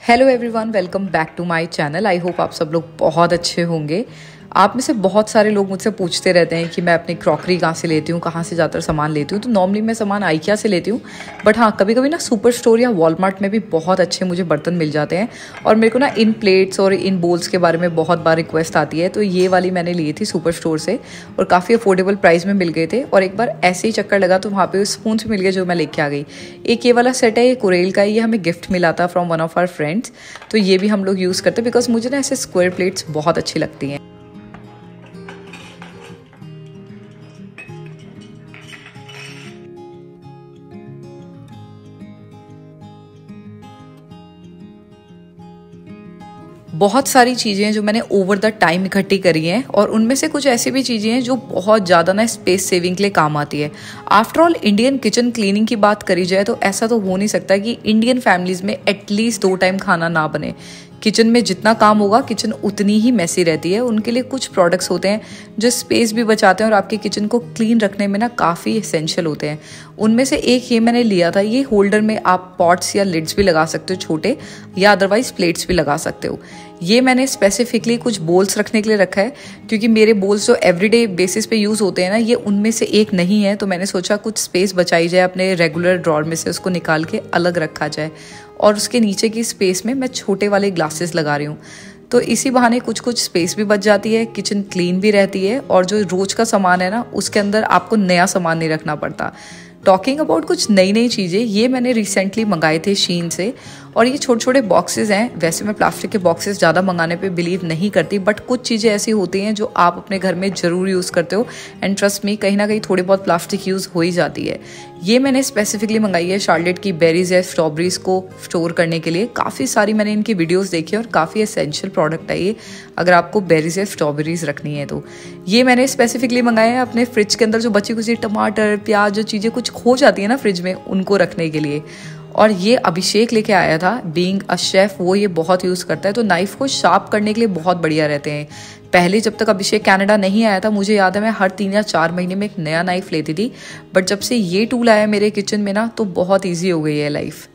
Hello everyone, welcome back to my channel. I hope आप सब लोग बहुत अच्छे होंगे। आप में से बहुत सारे लोग मुझसे पूछते रहते हैं कि मैं अपनी क्रॉकरी कहाँ से लेती हूँ, कहाँ से ज़्यादातर सामान लेती हूँ। तो नॉर्मली मैं सामान आइकिया से लेती हूँ, बट हाँ कभी कभी ना सुपर स्टोर या वॉलमार्ट में भी बहुत अच्छे मुझे बर्तन मिल जाते हैं। और मेरे को ना इन प्लेट्स और इन बोल्स के बारे में बहुत बार रिक्वेस्ट आती है, तो ये वाली मैंने ली थी सुपर स्टोर से और काफ़ी अफोर्डेबल प्राइस में मिल गए थे। और एक बार ऐसे ही चक्कर लगा तो वहाँ पे स्पून मिल गए जो मैं लेके आ गई। एक ये वाला सेट है, ये कुरेल का है, ये हमें गिफ्ट मिला था from one of our friends. तो ये भी हम लोग यूज़ करते हैं बिकॉज मुझे ना ऐसे स्क्वायर प्लेट्स बहुत अच्छी लगती हैं। बहुत सारी चीज़ें हैं जो मैंने ओवर द टाइम इकट्ठी करी हैं, और उनमें से कुछ ऐसी भी चीज़ें हैं जो बहुत ज़्यादा ना स्पेस सेविंग के लिए काम आती है। After all Indian kitchen cleaning की बात करी जाए तो ऐसा तो हो नहीं सकता कि इंडियन फैमिलीज़ में एटलीस्ट 2 टाइम खाना ना बने। किचन में जितना काम होगा किचन उतनी ही मैसी रहती है। उनके लिए कुछ प्रोडक्ट्स होते हैं जो स्पेस भी बचाते हैं और आपके किचन को क्लीन रखने में ना काफ़ी एसेंशियल होते हैं। उनमें से एक ये मैंने लिया था। ये होल्डर में आप पॉट्स या लिड्स भी लगा सकते हो छोटे, या अदरवाइज प्लेट्स भी लगा सकते हो। ये मैंने स्पेसिफिकली कुछ बोल्स रखने के लिए रखा है, क्योंकि मेरे बोल्स जो एवरीडे बेसिस पे यूज़ होते हैं ना, ये उनमें से एक नहीं है। तो मैंने सोचा कुछ स्पेस बचाई जाए, अपने रेगुलर ड्रॉर में से उसको निकाल के अलग रखा जाए। और उसके नीचे की स्पेस में मैं छोटे वाले ग्लासेस लगा रही हूँ, तो इसी बहाने कुछ स्पेस भी बच जाती है, किचन क्लीन भी रहती है, और जो रोज का सामान है ना उसके अंदर आपको नया सामान नहीं रखना पड़ता। टॉकिंग अबाउट कुछ नई चीज़ें, ये मैंने रिसेंटली मंगाए थे शीन से, और ये छोटे छोटे बॉक्सेस हैं। वैसे मैं प्लास्टिक के बॉक्सेस ज़्यादा मंगाने पे बिलीव नहीं करती, बट कुछ चीज़ें ऐसी होती हैं जो आप अपने घर में ज़रूर यूज़ करते हो, एंड ट्रस्ट मी कहीं ना कहीं थोड़ी बहुत प्लास्टिक यूज़ हो ही जाती है। ये मैंने स्पेसिफिकली मंगाई है शार्लेट की बेरीज या स्ट्रॉबेरीज को स्टोर करने के लिए। काफ़ी सारी मैंने इनकी वीडियोज़ देखी और काफ़ी एसेंशियल प्रोडक्ट है ये, अगर आपको बेरीज या स्ट्रॉबेरीज रखनी है तो। ये मैंने स्पेसिफिकली मंगाया है अपने फ्रिज के अंदर जो बची कुछ टमाटर प्याज जो चीज़ें कुछ खो जाती है ना फ्रिज में, उनको रखने के लिए। और ये अभिषेक लेके आया था, बीइंग अ शेफ वो ये बहुत यूज़ करता है, तो नाइफ को शार्प करने के लिए बहुत बढ़िया रहते हैं। पहले जब तक अभिषेक कनाडा नहीं आया था, मुझे याद है मैं हर 3 या 4 महीने में एक नया नाइफ लेती थी, बट जब से ये टूल आया मेरे किचन में ना, तो बहुत ईजी हो गई है लाइफ।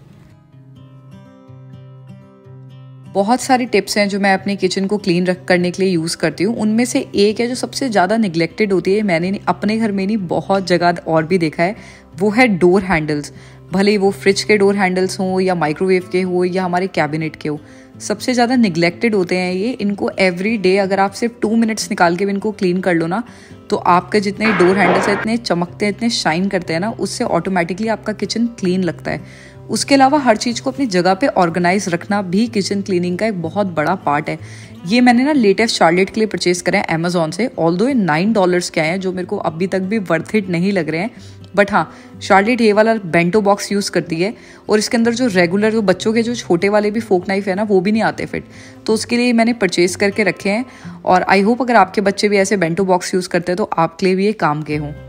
बहुत सारी टिप्स हैं जो मैं अपने किचन को क्लीन करने के लिए यूज़ करती हूँ। उनमें से एक है जो सबसे ज़्यादा निगलेक्टेड होती है, मैंने अपने घर में नहीं बहुत जगह और भी देखा है, वो है डोर हैंडल्स। भले ही वो फ्रिज के डोर हैंडल्स हों या माइक्रोवेव के हो या हमारे कैबिनेट के हो, सबसे ज़्यादा निगलेक्टेड होते हैं ये। इनको एवरी डे अगर आप सिर्फ 2 मिनट्स निकाल के भी इनको क्लीन कर लो ना, तो आपके जितने डोर हैंडल्स हैं इतने चमकते हैं, इतने शाइन करते हैं ना, उससे ऑटोमेटिकली आपका किचन क्लीन लगता है। उसके अलावा हर चीज़ को अपनी जगह पे ऑर्गेनाइज रखना भी किचन क्लीनिंग का एक बहुत बड़ा पार्ट है। ये मैंने ना लेटेस्ट शार्लेट के लिए परचेज करा है अमेजोन से। ऑल्दो ये $9 के आए हैं, जो मेरे को अभी तक भी वर्थ इट नहीं लग रहे हैं, बट हाँ शार्लेट ये वाला बेंटो बॉक्स यूज़ करती है, और इसके अंदर जो रेगुलर जो बच्चों के जो छोटे वाले भी फोक नाइफ है ना, वो भी नहीं आते फिट, तो उसके लिए मैंने परचेज करके रखे हैं। और आई होप अगर आपके बच्चे भी ऐसे बेंटो बॉक्स यूज़ करते हैं तो आपके लिए भी ये काम के हों।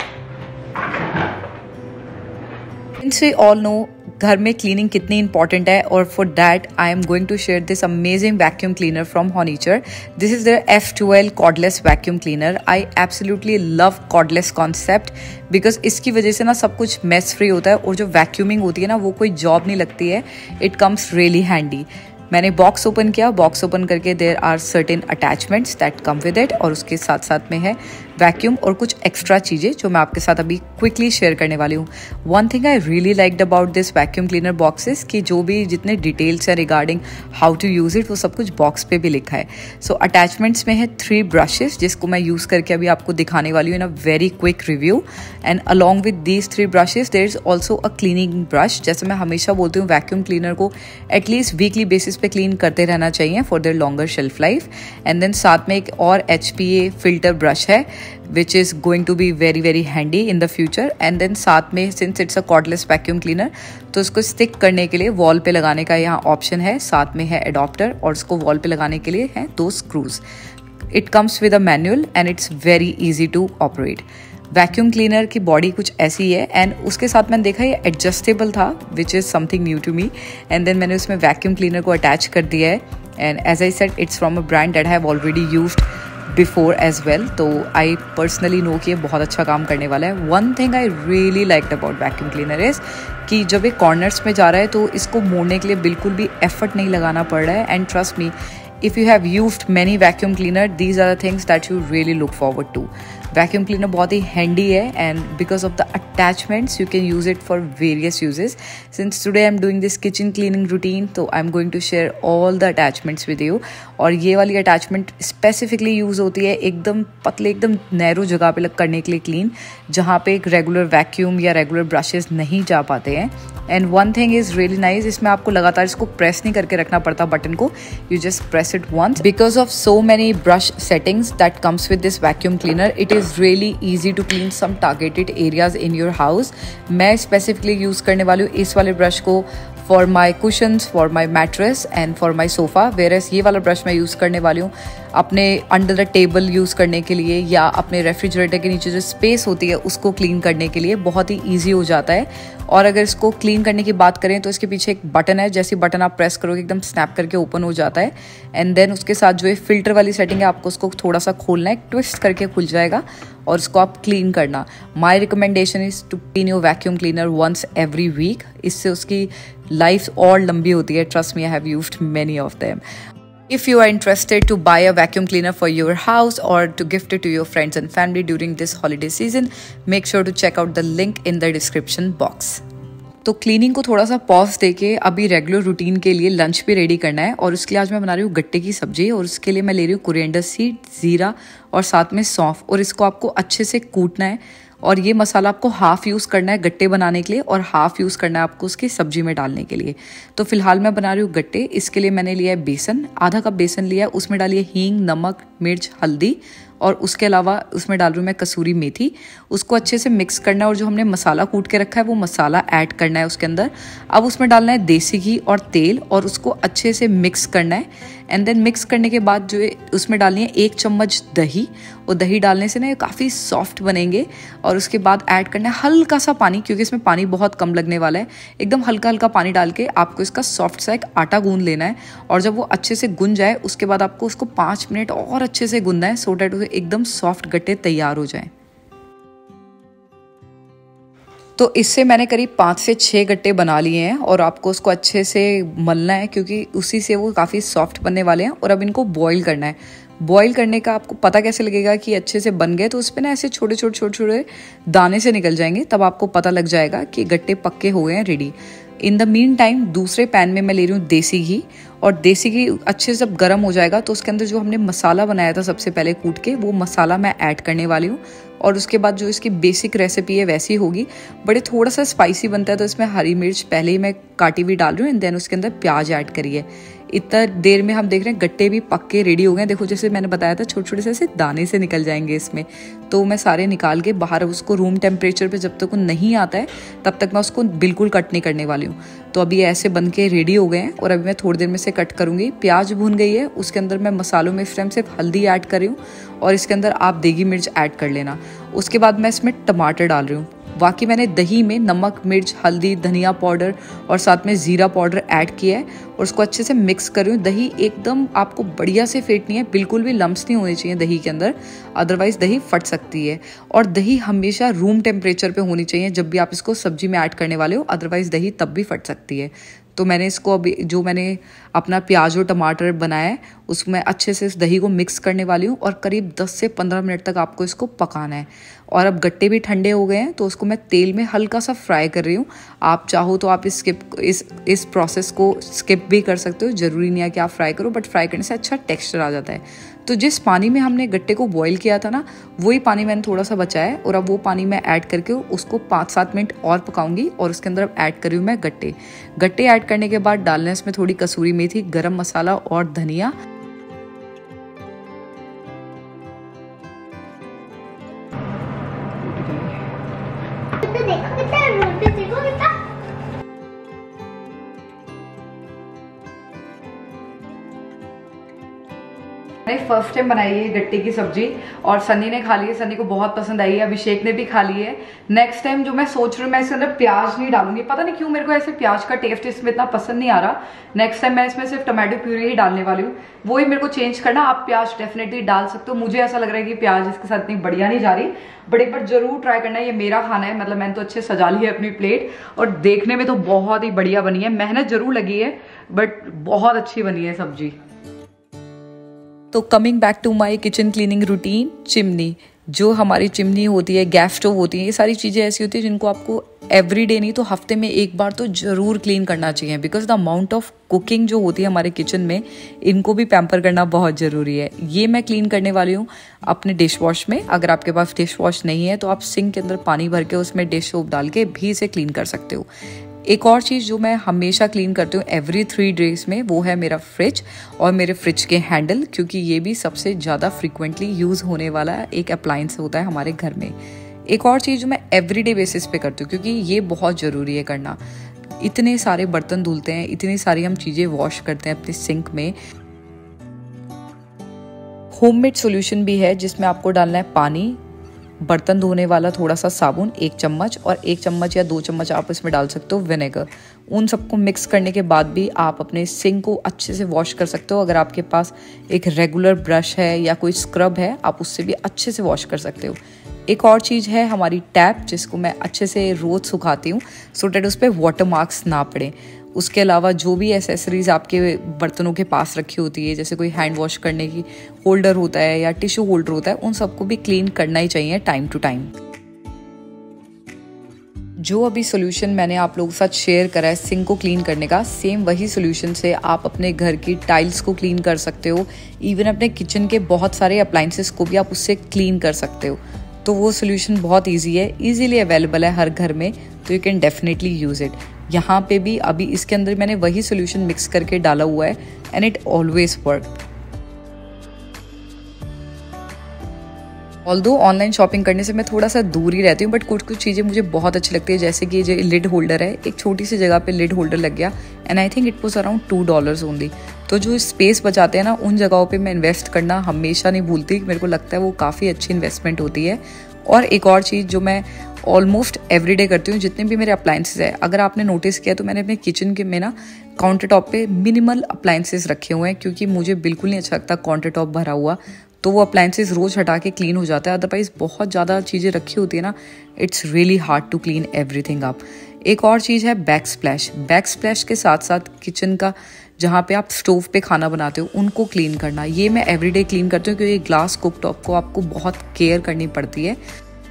We all know घर में क्लीनिंग कितनी इंपॉर्टेंट है, और for that I am going to share this amazing vacuum cleaner from Honiture. This is their F12 cordless vacuum cleaner. I absolutely love cordless concept, because इसकी वजह से ना सब कुछ मेस फ्री होता है, और जो वैक्यूमिंग होती है ना वो कोई जॉब नहीं लगती है। It comes really handy. मैंने बॉक्स ओपन किया, बॉक्स ओपन करके there are certain attachments that come with it, और उसके साथ साथ में है वैक्यूम और कुछ एक्स्ट्रा चीज़ें जो मैं आपके साथ अभी क्विकली शेयर करने वाली हूँ। One thing I really liked about this vacuum cleaner boxes कि जो भी जितने डिटेल्स हैं regarding how to use it, वो सब कुछ बॉक्स पे भी लिखा है। सो अटैचमेंट्स में है 3 ब्रशेस, जिसको मैं यूज़ करके अभी आपको दिखाने वाली हूँ in a very quick review. And along with these 3 brushes there is also a cleaning brush. जैसे मैं हमेशा बोलती हूँ वैक्यूम क्लीनर को एटलीस्ट वीकली बेसिस पे क्लीन करते रहना चाहिए for their longer shelf life. And then साथ में एक और HPA फिल्टर ब्रश है which is going to be very very handy in the future. And then साथ में since it's a cordless vacuum cleaner, तो इसको स्टिक करने के लिए वॉल पे लगाने का यहाँ ऑप्शन है। साथ में है एडॉप्टर, और इसको वॉल पे लगाने के लिए हैं 2 screws. It comes with a manual and it's very easy to operate. Vacuum cleaner की बॉडी कुछ ऐसी है, एंड उसके साथ मैंने देखा ये एडजस्टेबल था, which is something new to me. And then मैंने उसमें वैक्यूम क्लीनर को अटैच कर दिया है, and as I said it's from a brand that I have already used before as well, तो आई पर्सनली नो कि ये बहुत अच्छा काम करने वाला है। One thing I really liked about vacuum cleaner is कि जब ये कॉर्नर्स में जा रहा है तो इसको मोड़ने के लिए बिल्कुल भी एफर्ट नहीं लगाना पड़ रहा है। And trust me, if you have used many vacuum cleaner, these are the things that you really look forward to. Vacuum cleaner बहुत ही हैंडी है and because of the attachments you can use it for various uses. Since today I am doing this kitchen cleaning routine, तो I am going to share all the attachments with you. और ये वाली attachment specifically use होती है एकदम पतले, एकदम narrow जगह पे करने के लिए क्लीन, जहाँ पे एक रेगुलर वैक्यूम या रेगुलर ब्रशेस नहीं जा पाते हैं। And one thing is really nice, इसमें आपको लगातार इसको प्रेस नहीं करके रखना पड़ता बटन को, you just press it once. Because of so many brush settings that comes with this vacuum cleaner, it is really easy to clean some targeted areas in your house. मैं specifically use करने वाली हूँ इस वाले brush को for my cushions, for my mattress and for my sofa, whereas ये वाला brush मैं यूज़ करने वाली हूँ अपने अंडर द टेबल यूज़ करने के लिए, या अपने रेफ्रिजरेटर के नीचे जो स्पेस होती है उसको क्लीन करने के लिए बहुत ही ईजी हो जाता है। और अगर इसको क्लीन करने की बात करें तो इसके पीछे एक बटन है, जैसे बटन आप प्रेस करोगे एकदम स्नैप करके ओपन हो जाता है। एंड देन उसके साथ जो ये फिल्टर वाली सेटिंग है, आपको उसको थोड़ा सा खोलना है, ट्विस्ट करके खुल जाएगा और इसको आप क्लीन करना। My recommendation is to clean your vacuum cleaner once every week, इससे उसकी लाइफ और लंबी होती है। Trust me, I have used many of them. If you are interested to buy a vacuum cleaner for your house or to gift it to your friends and family during this holiday season, make sure to check out the link in the description box. तो cleaning को थोड़ा सा pause देके अभी regular routine के लिए lunch भी ready करना है, और उसके लिए आज मैं बना रही हूँ गट्टे की सब्जी। और उसके लिए मैं ले रही हूँ कोरिएंडर सीड, जीरा और साथ में सौंफ, और इसको आपको अच्छे से कूटना है। और ये मसाला आपको हाफ यूज़ करना है गट्टे बनाने के लिए और हाफ यूज़ करना है आपको उसकी सब्जी में डालने के लिए। तो फिलहाल मैं बना रही हूँ गट्टे। इसके लिए मैंने लिया है बेसन, आधा कप बेसन लिया है, उसमें डालिए हींग, नमक, मिर्च, हल्दी, और उसके अलावा उसमें डाल रही हूँ मैं कसूरी मेथी। उसको अच्छे से मिक्स करना है और जो हमने मसाला कूट के रखा है वो मसाला ऐड करना है उसके अंदर। अब उसमें डालना है देसी घी और तेल और उसको अच्छे से मिक्स करना है। एंड देन मिक्स करने के बाद जो है उसमें डालनी है 1 चम्मच दही, और दही डालने से ना ये काफ़ी सॉफ्ट बनेंगे। और उसके बाद ऐड करना है हल्का सा पानी, क्योंकि इसमें पानी बहुत कम लगने वाला है। एकदम हल्का हल्का पानी डाल के आपको इसका सॉफ्ट सा एक आटा गूंद लेना है, और जब वो अच्छे से गुंद जाए उसके बाद आपको उसको 5 मिनट और अच्छे से गूंदना है, सो डैट एकदम सॉफ्ट गट्टे तैयार हो जाएं। तो इससे मैंने करीब 5 से 6 गट्टे बना लिए हैं, और आपको उसको अच्छे से मलना है क्योंकि उसी से वो काफ़ी सॉफ्ट बनने वाले हैं। और अब इनको बॉईल करना है। बॉईल करने का आपको पता कैसे लगेगा कि अच्छे से बन गए, तो उस पर ना ऐसे छोटे छोटे छोटे छोटे दाने से निकल जाएंगे, तब आपको पता लग जाएगा कि गट्टे पक्के हो गए हैं, ready. In the meantime दूसरे पैन में मैं ले रही हूँ देसी घी, और देसी घी अच्छे से जब गर्म हो जाएगा तो उसके अंदर जो हमने मसाला बनाया था सबसे पहले कूट के, वो मसाला मैं ऐड करने वाली हूँ। और उसके बाद जो इसकी बेसिक रेसिपी है वैसी होगी, बड़े थोड़ा सा स्पाइसी बनता है, तो इसमें हरी मिर्च पहले ही मैं काटी हुई डाल रही हूँ, एंड देन उसके अंदर प्याज ऐड करिए। इतना देर में हम देख रहे हैं गट्टे भी पक्के रेडी हो गए। देखो जैसे मैंने बताया था छोटे छोटे से ऐसे दाने से निकल जाएंगे इसमें, तो मैं सारे निकाल के बाहर उसको रूम टेम्परेचर पे जब तक वो नहीं आता है तब तक मैं उसको बिल्कुल कट नहीं करने वाली हूँ। तो अभी ऐसे बन के रेडी हो गए हैं, और अभी मैं थोड़ी देर में से कट करूँगी। प्याज भून गई है, उसके अंदर मैं मसालों में इस टाइम सिर्फ हल्दी ऐड कर रही हूँ, और इसके अंदर आप देगी मिर्च ऐड कर लेना। उसके बाद मैं इसमें टमाटर डाल रही हूँ। बाकी मैंने दही में नमक, मिर्च, हल्दी, धनिया पाउडर और साथ में ज़ीरा पाउडर ऐड किया है, और उसको अच्छे से मिक्स कर रही हूँ। दही एकदम आपको बढ़िया से फेंटनी है, बिल्कुल भी लम्स नहीं होने चाहिए दही के अंदर, अदरवाइज़ दही फट सकती है। और दही हमेशा रूम टेम्परेचर पे होनी चाहिए जब भी आप इसको सब्जी में ऐड करने वाले हो, अदरवाइज़ दही तब भी फट सकती है। तो मैंने इसको अभी जो मैंने अपना प्याज और टमाटर बनाया है उसमें अच्छे से इस दही को मिक्स करने वाली हूँ, और करीब 10 से 15 मिनट तक आपको इसको पकाना है। और अब गट्टे भी ठंडे हो गए हैं, तो उसको मैं तेल में हल्का सा फ्राई कर रही हूँ। आप चाहो तो आप इस प्रोसेस को स्किप भी कर सकते हो, ज़रूरी नहीं है कि आप फ्राई करो, बट फ्राई करने से अच्छा टेक्स्चर आ जाता है। तो जिस पानी में हमने गट्टे को बॉईल किया था ना, वही पानी मैंने थोड़ा सा बचाया है, और अब वो पानी मैं ऐड करके उसको 5-7 मिनट और पकाऊंगी। और उसके अंदर अब ऐड कर रही हूँ मैं गट्टे ऐड करने के बाद डालना है इसमें थोड़ी कसूरी मेथी, गरम मसाला और धनिया। मैंने फर्स्ट टाइम बनाई है गट्टे की सब्जी और सन्नी ने खा ली है, सन्नी को बहुत पसंद आई है, अभिषेक ने भी खा ली है। नेक्स्ट टाइम जो मैं सोच रही हूँ मैं इसके अंदर प्याज नहीं डालूंगी, पता नहीं क्यों मेरे को ऐसे प्याज का टेस्ट इसमें इतना पसंद नहीं आ रहा। नेक्स्ट टाइम मैं इसमें सिर्फ टमाटो प्यूरी ही डालने वाली हूँ, वही मेरे को चेंज करना। आप प्याज डेफिनेटली डाल सकते हो, मुझे ऐसा लग रहा है कि प्याज इसके साथ इतनी बढ़िया नहीं जा रही, बट एक बार जरूर ट्राई करना। ये मेरा खाना है, मतलब मैंने तो अच्छे सजा ली है अपनी प्लेट और देखने में तो बहुत ही बढ़िया बनी है। मेहनत जरूर लगी है बट बहुत अच्छी बनी है सब्जी। तो coming back to my kitchen cleaning routine, chimney, जो हमारी चिमनी होती है, गैस स्टोव होती है, ये सारी चीज़ें ऐसी होती है जिनको आपको एवरीडे नहीं तो हफ्ते में एक बार तो ज़रूर क्लीन करना चाहिए, because the amount of cooking जो होती है हमारे किचन में, इनको भी पैम्पर करना बहुत ज़रूरी है। ये मैं क्लीन करने वाली हूँ अपने डिश वॉश में। अगर आपके पास डिश वॉश नहीं है तो आप सिंक के अंदर पानी भर के उसमें डिश सोप डाल के भी इसे क्लीन कर सकते हो। एक और चीज़ जो मैं हमेशा क्लीन करती हूँ एवरी 3 डेज में, वो है मेरा फ्रिज और मेरे फ्रिज के हैंडल, क्योंकि ये भी सबसे ज़्यादा फ्रीक्वेंटली यूज़ होने वाला एक अप्लायंस होता है हमारे घर में। एक और चीज़ जो मैं एवरीडे बेसिस पे करती हूँ, क्योंकि ये बहुत ज़रूरी है करना। इतने सारे बर्तन धुलते हैं, इतनी सारी हम चीज़ें वॉश करते हैं अपने सिंक में। होममेड सॉल्यूशन भी है जिसमें आपको डालना है पानी, बर्तन धोने वाला थोड़ा सा साबुन 1 चम्मच और 1 चम्मच या 2 चम्मच आप इसमें डाल सकते हो विनेगर। उन सबको मिक्स करने के बाद भी आप अपने सिंक को अच्छे से वॉश कर सकते हो। अगर आपके पास एक रेगुलर ब्रश है या कोई स्क्रब है, आप उससे भी अच्छे से वॉश कर सकते हो। एक और चीज़ है हमारी टैप, जिसको मैं अच्छे से रोज़ सुखाती हूँ सो डैट उस पर वाटर मार्क्स ना पड़े। उसके अलावा जो भी एसेसरीज आपके बर्तनों के पास रखी होती है, जैसे कोई हैंड वॉश करने की होल्डर होता है या टिश्यू होल्डर होता है, उन सबको भी क्लीन करना ही चाहिए टाइम टू टाइम। जो अभी सोल्यूशन मैंने आप लोगों के साथ शेयर करा है सिंक को क्लीन करने का, सेम वही सोल्यूशन से आप अपने घर की टाइल्स को क्लीन कर सकते हो। इवन अपने किचन के बहुत सारे अप्लायंसेस को भी आप उससे क्लीन कर सकते हो। तो वो सोल्यूशन बहुत ईजी है, ईजीली अवेलेबल है हर घर में, तो you can definitely use it. यहाँ पे भी अभी इसके अंदर मैंने वही सोल्यूशन मिक्स करके डाला हुआ है and it always work. Although online shopping करने से मैं थोड़ा सा दूर ही रहती हूँ, बट कुछ कुछ चीज़ें मुझे बहुत अच्छी लगती है, जैसे कि ये लिड होल्डर है, एक छोटी सी जगह पे लिड होल्डर लग गया and I think it was around $2 only. तो जो स्पेस बचाते हैं ना, उन जगहों पे मैं इन्वेस्ट करना हमेशा नहीं भूलती, मेरे को लगता है वो काफ़ी अच्छी इन्वेस्टमेंट होती है। और एक और चीज़ जो मैं ऑलमोस्ट एवरीडे करती हूँ, जितने भी मेरे अप्लायंसेस है, अगर आपने नोटिस किया तो मैंने अपने किचन के में ना काउंटर टॉप पे मिनिमल अप्लायंसेस रखे हुए हैं, क्योंकि मुझे बिल्कुल नहीं अच्छा लगता काउंटर टॉप भरा हुआ। तो वो अप्लायंसेस रोज़ हटा के क्लीन हो जाता है, अदरवाइज बहुत ज़्यादा चीज़ें रखी होती है ना, it's really hard to clean everything up. एक और चीज़ है बैक स्प्लैश। बैक स्प्लैश के साथ साथ किचन का जहाँ पे आप स्टोव पे खाना बनाते हो उनको क्लीन करना, ये मैं एवरीडे क्लीन करती हूँ, क्योंकि ग्लास कुक टॉप को आपको बहुत केयर करनी पड़ती है।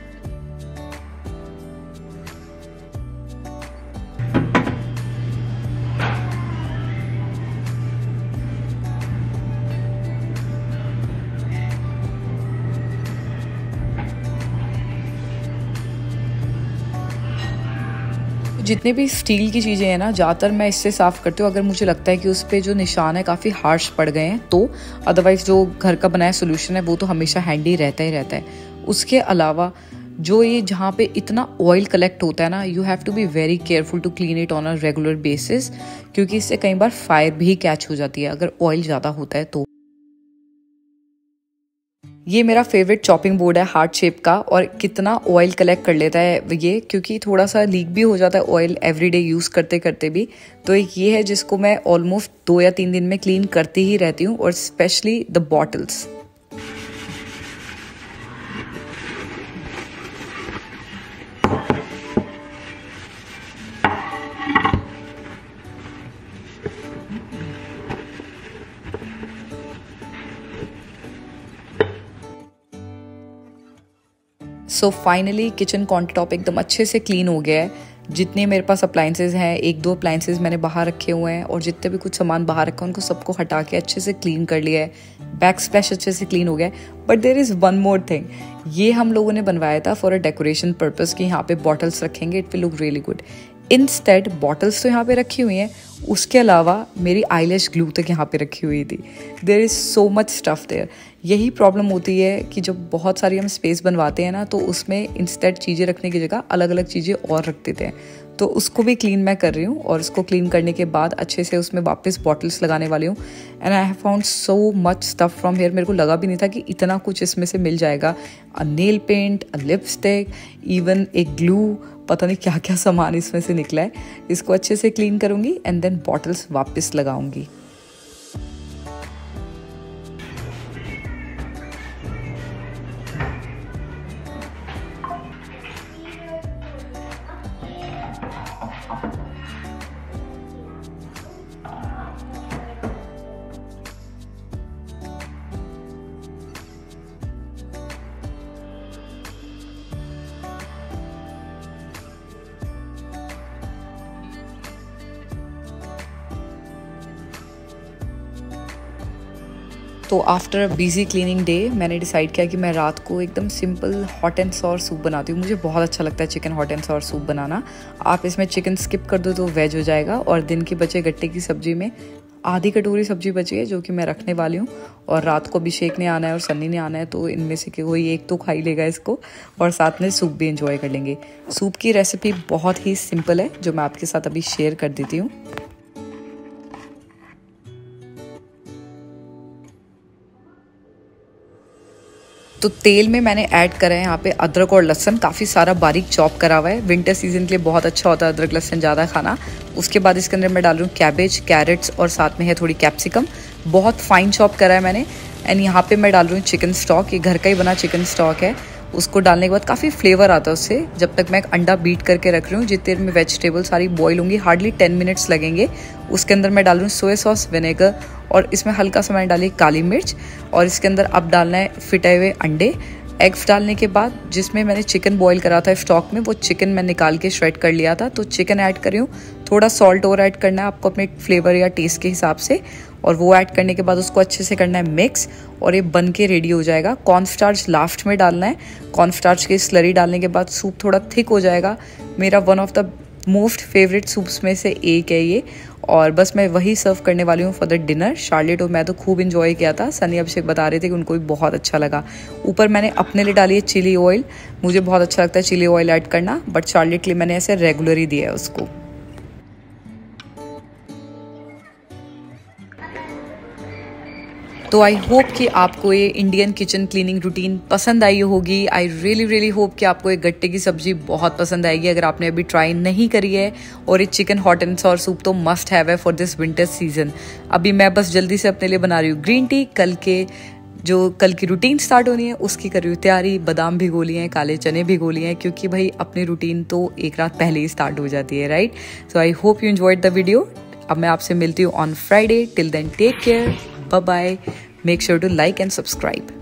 जितने भी स्टील की चीज़ें हैं ना, ज़्यादातर मैं इससे साफ़ करती हूँ अगर मुझे लगता है कि उस पर जो निशान है काफ़ी हार्श पड़ गए हैं तो। अदरवाइज़ जो घर का बनाया सोल्यूशन है वो तो हमेशा हैंडी रहता ही रहता है। उसके अलावा जो ये जहाँ पे इतना ऑयल कलेक्ट होता है ना, you have to be very careful to clean it on a regular basis, क्योंकि इससे कई बार फायर भी कैच हो जाती है अगर ऑयल ज़्यादा होता है तो। ये मेरा फेवरेट चॉपिंग बोर्ड है हार्ट शेप का, और कितना ऑयल कलेक्ट कर लेता है ये, क्योंकि थोड़ा सा लीक भी हो जाता है ऑयल एवरीडे यूज़ करते करते भी। तो एक ये है जिसको मैं ऑलमोस्ट 2 या 3 दिन में क्लीन करती ही रहती हूँ, और specially the bottles. So finally kitchen countertop एकदम अच्छे से क्लीन हो गया है। जितने मेरे पास अप्लायंसेज हैं, 1-2 अप्लायंसेज मैंने बाहर रखे हुए हैं, और जितने भी कुछ सामान बाहर रखा है उनको सबको हटा के अच्छे से क्लीन कर लिया है। बैक स्प्लैश अच्छे से क्लीन हो गया है। But there is one more thing, ये हम लोगों ने बनवाया था फॉर अ डेकोरेशन पर्पज़ कि यहाँ पे बॉटल्स रखेंगे, it will look really good. Instead bottles तो यहाँ पे रखी हुई हैं, उसके अलावा मेरी आईलैश ग्लू तक यहाँ पे रखी हुई थी। There is so much stuff there. यही प्रॉब्लम होती है कि जब बहुत सारी हम स्पेस बनवाते हैं ना, तो उसमें इंस्टेड चीज़ें रखने की जगह अलग अलग चीज़ें और रख देते हैं। तो उसको भी क्लीन मैं कर रही हूँ और उसको क्लीन करने के बाद अच्छे से उसमें वापस बॉटल्स लगाने वाली हूँ। And I have found so much stuff from here. मेरे को लगा भी नहीं था कि इतना कुछ इसमें से मिल जाएगा। A nail paint, a lipstick, even एक ग्लू, पता नहीं क्या क्या सामान इसमें से निकला है। इसको अच्छे से क्लीन करूँगी एंड देन बॉटल्स वापस लगाऊंगी। तो after a busy cleaning day मैंने डिसाइड किया कि मैं रात को एकदम simple hot and sour soup बनाती हूँ। मुझे बहुत अच्छा लगता है chicken hot and sour soup बनाना। आप इसमें चिकन स्किप कर दो तो वेज हो जाएगा। और दिन के बचे गट्टे की सब्जी में आधी कटोरी सब्जी बची है जो कि मैं रखने वाली हूँ। और रात को अभिषेक ने आना है और सन्नी ने आना है, तो इनमें से कोई एक तो खा ही लेगा इसको और साथ में सूप भी एंजॉय कर लेंगे। सूप की रेसिपी बहुत ही सिंपल है जो मैं आपके साथ अभी शेयर कर देती हूँ। तो तेल में मैंने ऐड करा है यहाँ पे अदरक और लहसुन, काफ़ी सारा बारीक चॉप करा हुआ है। विंटर सीजन के लिए बहुत अच्छा होता है अदरक लहसुन ज़्यादा खाना। उसके बाद इसके अंदर मैं डाल रही हूँ कैबेज, कैरेट्स और साथ में है थोड़ी कैप्सिकम, बहुत फाइन चॉप करा है मैंने। एंड यहाँ पे मैं डाल रही हूँ चिकन स्टॉक, ये घर का ही बना चिकन स्टॉक है। उसको डालने के बाद काफ़ी फ्लेवर आता है उससे। जब तक मैं एक अंडा बीट करके रख रही हूँ, जितने देर में वेजिटेबल सारी बॉईल होंगी, हार्डली 10 मिनट्स लगेंगे। उसके अंदर मैं डाल रही हूँ सोया सॉस, विनेगर और इसमें हल्का सा मैंने डाली काली मिर्च। और इसके अंदर अब डालना है फिटे हुए अंडे। एग्स डालने के बाद जिसमें मैंने चिकन बॉईल करा था स्टॉक में, वो चिकन मैं निकाल के श्रेड कर लिया था। तो चिकन ऐड कर रही हूँ, थोड़ा सॉल्ट और ऐड करना है आपको अपने फ्लेवर या टेस्ट के हिसाब से। और वो ऐड करने के बाद उसको अच्छे से करना है मिक्स और ये बन के रेडी हो जाएगा। कॉर्नस्टार्च लास्ट में डालना है। कॉर्नस्टार्च की स्लरी डालने के बाद सूप थोड़ा थिक हो जाएगा। मेरा one of the most favourite soups में से एक है ये। और बस मैं वही सर्व करने वाली हूँ फॉर द डिनर। शार्लेट और मैं तो खूब इंजॉय किया था। सनी अभिषेक बता रहे थे कि उनको भी बहुत अच्छा लगा। ऊपर मैंने अपने लिए डाली है चिली ऑयल। मुझे बहुत अच्छा लगता है चिली ऑयल ऐड करना, बट शार्लेट के लिए मैंने ऐसे रेगुलर ही दिया है उसको। तो आई होप कि आपको ये इंडियन किचन क्लीनिंग रूटीन पसंद आई होगी। आई रियली होप कि आपको ये गट्टे की सब्जी बहुत पसंद आएगी अगर आपने अभी ट्राई नहीं करी है। और ये chicken hot and sour soup तो मस्ट हैव है फॉर दिस विंटर सीजन। अभी मैं बस जल्दी से अपने लिए बना रही हूँ ग्रीन टी। कल की रूटीन स्टार्ट होनी है उसकी कर रही हूँ तैयारी। बादाम भिगो लिए हैं, काले चने भिगो लिए हैं, क्योंकि भाई अपनी रूटीन तो एक रात पहले ही स्टार्ट हो जाती है, right. So I hope you enjoyed the video. अब मैं आपसे मिलती हूँ on Friday. Till then take care, bye bye. Make sure to like and subscribe.